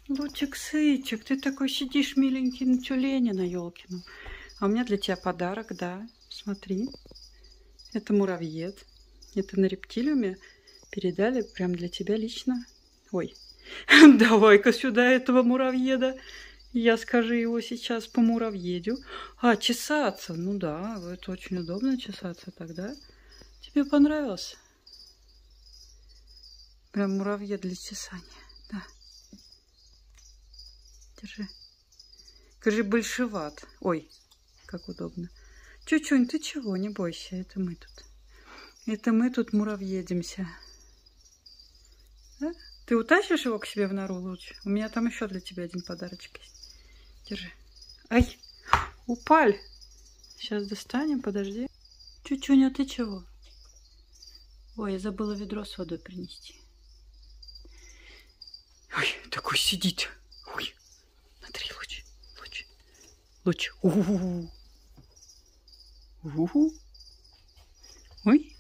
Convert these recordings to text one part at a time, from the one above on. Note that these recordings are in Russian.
Лучик-сычик, ты такой сидишь миленький на тюлене на елкину. А у меня для тебя подарок, да. Смотри. Это муравьед. Это на рептилиуме передали прям для тебя лично. Ой, давай-ка сюда этого муравьеда. Я, скажи, его сейчас по муравьедю. А, чесаться. Ну да, это очень удобно чесаться тогда. Тебе понравился? Прям муравьед для чесания. Да. Держи. Скажи, большеват. Ой, как удобно. Чучунь, ты чего? Не бойся, это мы тут. Это мы тут муравьедимся. Да? Ты утащишь его к себе в нору лучше? У меня там еще для тебя один подарочек есть. Держи. Ай, упаль. Сейчас достанем, подожди. Чучунь, а ты чего? Ой, я забыла ведро с водой принести. Ой, такой сидит. Ой, смотри, луч, луч, луч. У-у-у. У-у-у. Ой.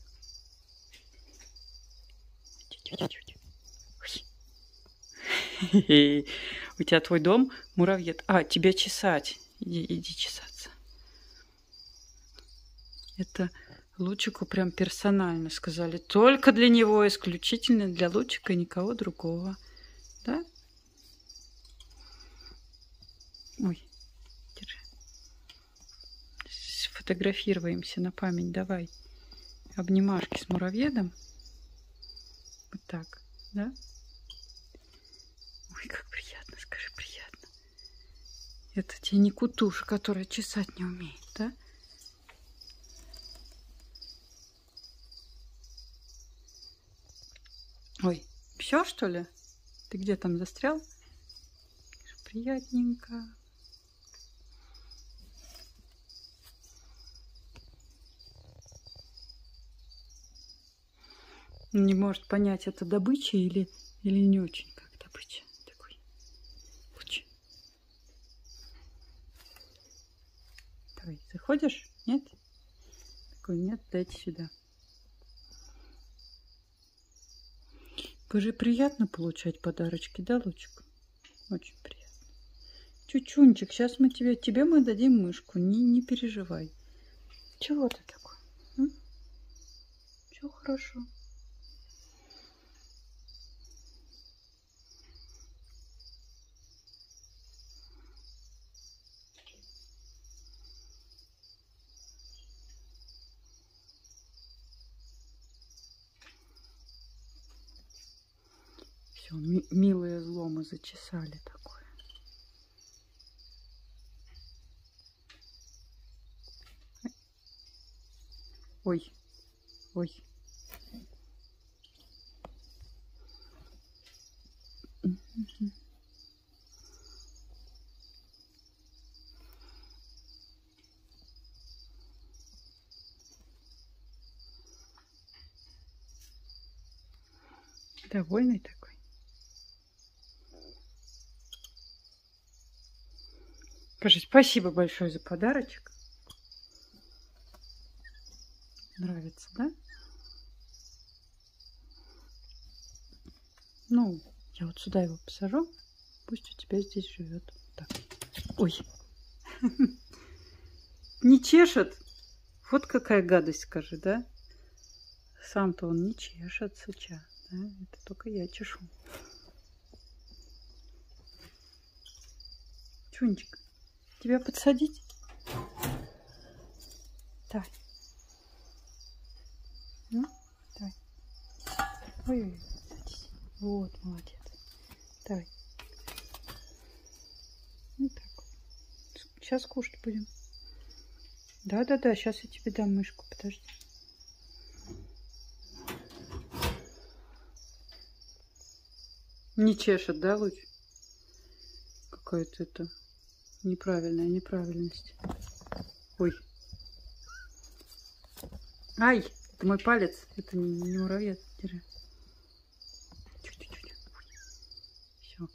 У тебя твой дом муравьед. А, тебя чесать. Иди чесаться. Это Лучику прям персонально сказали. Только для него, исключительно для Лучика и никого другого. Да? Ой, держи. Сфотографируемся на память. Давай. Обнимашки с муравьедом. Вот так, да? Ой, как приятно, скажи, приятно. Это тебе не кутуша, которая чесать не умеет, да? Ой, все, что ли? Ты где там застрял? Приятненько. Не может понять, это добыча или не очень как добыча. Такой луч. Давай, заходишь? Нет? Такой, нет, дайте сюда. Скажи, приятно получать подарочки, да, Лучик? Очень приятно. Чучунчик, сейчас мы тебе мы дадим мышку, не переживай. Чего ты такой? Все хорошо. Все, милое зло мы зачесали такое. Ой, ой. Довольный такой. Скажи, спасибо большое за подарочек. Нравится, да? Ну, я вот сюда его посажу. Пусть у тебя здесь живет. Так. Ой. Не чешет. Вот какая гадость, скажи, да? Сам-то он не чешет сейчас. Да? Это только я чешу. Чунчик, тебя подсадить? Давай. Ну, давай. Ой-ой-ой, садись. Вот, молодец. Давай. Вот так вот. Сейчас кушать будем. Да-да-да, сейчас я тебе дам мышку. Подожди. Не чешет, да, Луч? Какая-то это неправильная неправильность. Ой. Ай, это мой палец. Это не муравьед. Держи. Чуть-чуть. Все.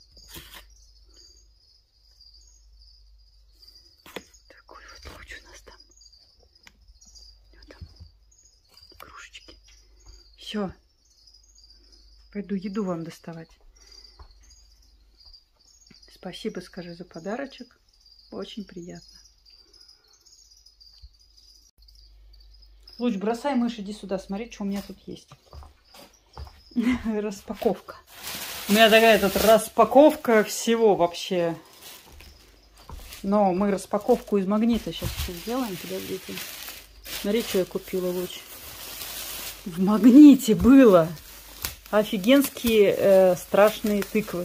Такой вот Луч у нас там. Вот там. Игрушечки. Все. Пойду еду вам доставать. Спасибо, скажи, за подарочек. Очень приятно. Луч, бросай мышь, иди сюда, смотри, что у меня тут есть. Распаковка. У меня такая тут распаковка всего вообще. Но мы распаковку из магнита сейчас сделаем. Подождите. Смотри, что я купила, Луч. В магните было офигенские страшные тыквы.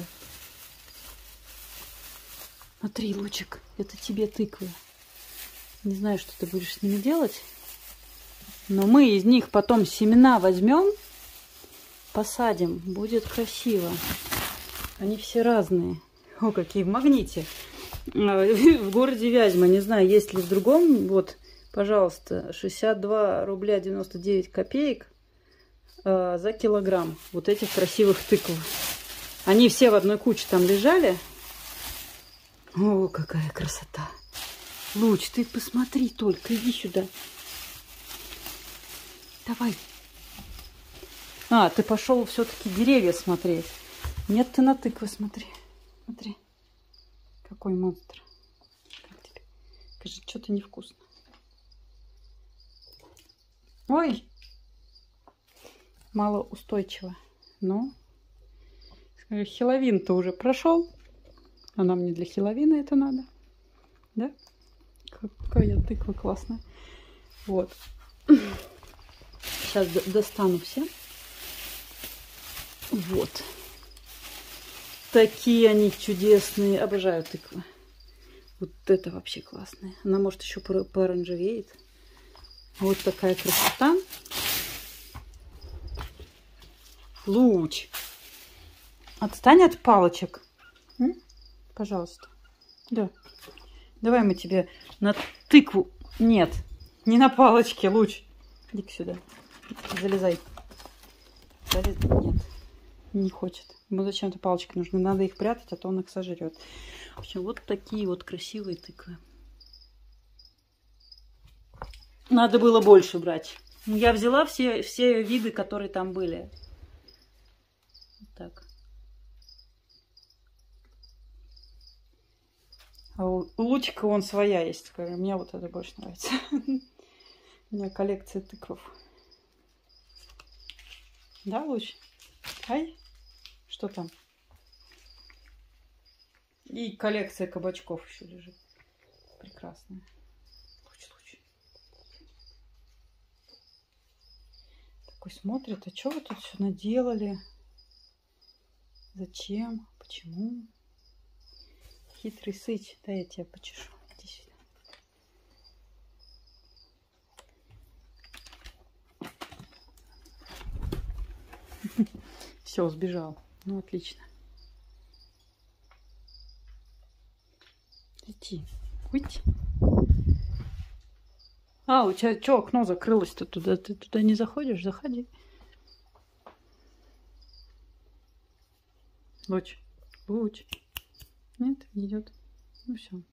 Смотри, Лучик, это тебе тыквы. Не знаю, что ты будешь с ними делать. Но мы из них потом семена возьмем, посадим. Будет красиво. Они все разные. О, какие в магните. В городе Вязьма. Не знаю, есть ли в другом. Вот, пожалуйста, 62 рубля 99 копеек за килограмм. Вот этих красивых тыкв. Они все в одной куче там лежали. О, какая красота. Луч, ты посмотри только. Иди сюда. Давай. А, ты пошел все-таки деревья смотреть. Нет, ты на тыквы смотри. Смотри. Какой монстр. Как тебе? Скажи, что-то невкусно. Ой. Мало устойчиво. Ну. Скажи, хеллоуин-то уже прошел. А нам не для хеллоуина это надо. Да? Какая тыква классная. Вот. Сейчас достану все. Вот. Такие они чудесные. Обожаю тыквы. Вот это вообще классная. Она может еще пооранжевеет. Вот такая красота. Луч. Отстань от палочек. Пожалуйста. Да. Давай мы тебе на тыкву. Нет. Не на палочке, Луч. Иди сюда. Залезай. Нет. Не хочет. Ему зачем-то палочки нужны. Надо их прятать, а то он их сожрет. В общем, вот такие вот красивые тыквы. Надо было больше брать. Я взяла все виды, которые там были. Вот так. А у Лучика вон своя есть. Мне вот это больше нравится. У меня коллекция тыквов. Да, Луч? Ай, что там? И коллекция кабачков еще лежит. Прекрасная. Луч. Такой смотрит, а что вы тут все наделали? Зачем? Почему? Хитрый сыч. Да, я тебя почешу. Иди сюда. Все, сбежал. Ну, отлично. Иди. Уйти. А, у тебя что, окно закрылось-то туда? Ты туда не заходишь? Заходи. Луч. Нет, не идет. Ну все.